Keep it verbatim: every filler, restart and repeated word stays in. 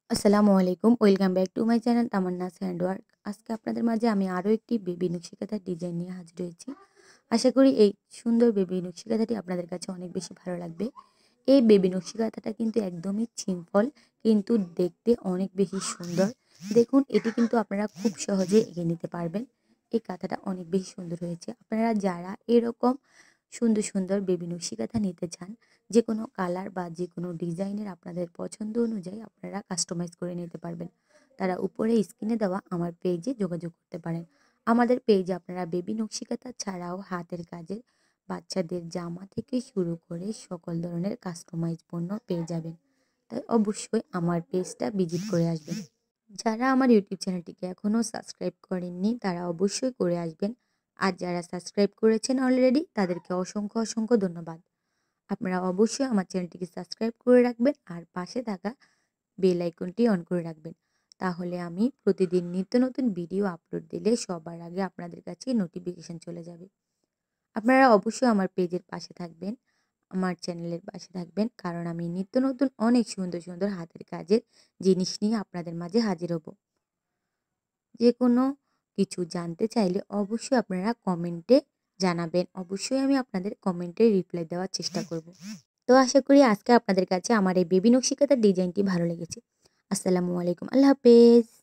আসসালামু আলাইকুম, welcome back to my channel Tamanna's handwork. আজকে আপনাদের মাঝে আমি আরও একটি বেবি নকশি কাঁথার ডিজাইন নিয়ে হাজির হয়েছি। আশা করি এই সুন্দর বেবি নকশি কাঁথাটি আপনাদের কাছে অনেক বেশি ভালো লাগবে। এই বেবি নকশি কাঁথাটা কিন্তু একদমই সিম্পল, কিন্তু দেখতে অনেক বেশি সুন্দর। দেখুন, এটি কিন্তু আপনারা খুব সহজে এঁকে নিতে পারবেন। এই কাঁথাটা অনেক বেশি সুন্দর হয়েছে। আপনারা যারা এরকম সুন্দর সুন্দর বেবি নকশি কাঁথা নিতে চান, যে কোনো কালার বা যে কোনো ডিজাইনের আপনাদের পছন্দ অনুযায়ী আপনারা কাস্টমাইজ করে নিতে পারবেন। তারা উপরে স্ক্রিনে দেওয়া আমার পেজে যোগাযোগ করতে পারেন। আমাদের পেজে আপনারা বেবি নকশি কাঁথা ছাড়াও হাতের কাজের বাচ্চাদের জামা থেকে শুরু করে সকল ধরনের কাস্টমাইজ পণ্য পেয়ে যাবেন। তাই অবশ্যই আমার পেজটা ভিজিট করে আসবেন। যারা আমার ইউটিউব চ্যানেলটিকে এখনও সাবস্ক্রাইব করেননি তারা অবশ্যই করে আসবেন। আর যারা সাবস্ক্রাইব করেছেন অলরেডি তাদেরকে অসংখ্য অসংখ্য ধন্যবাদ। আপনারা অবশ্যই আমার চ্যানেলটিকে সাবস্ক্রাইব করে রাখবেন আর পাশে থাকা বেল আইকনটি অন করে রাখবেন। তাহলে আমি প্রতিদিন নিত্য নতুন ভিডিও আপলোড দিলে সবার আগে আপনাদের কাছে নোটিফিকেশন চলে যাবে। আপনারা অবশ্যই আমার পেজের পাশে থাকবেন, আমার চ্যানেলের পাশে থাকবেন, কারণ আমি নিত্য নতুন অনেক সুন্দর সুন্দর হাতের কাজের জিনিস নিয়ে আপনাদের মাঝে হাজির হব। যে কোনো কিছু জানতে চাইলে অবশ্যই আপনারা কমেন্টে জানাবেন। অবশ্যই আমি আপনাদের কমেন্টে রিপ্লাই দেওয়ার চেষ্টা করব। তো আশা করি আজকে আপনাদের কাছে আমার এই বেবি নকশি কাঁথার ডিজাইনটি ভালো লেগেছে। আসসালামু আলাইকুম, আল্লাহ হাফেজ।